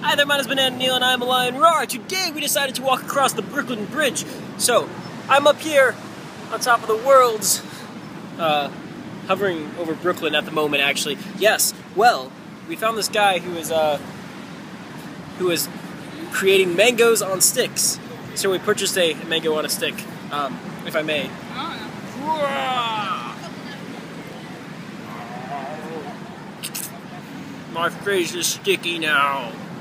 Hi there, my name is Banana Neil and I'm a Lion Roar. Today we decided to walk across the Brooklyn Bridge. So, I'm up here on top of the world's, hovering over Brooklyn at the moment actually. Yes, well, we found this guy who is creating mangoes on sticks. So we purchased a mango on a stick, if I may. My face is sticky now.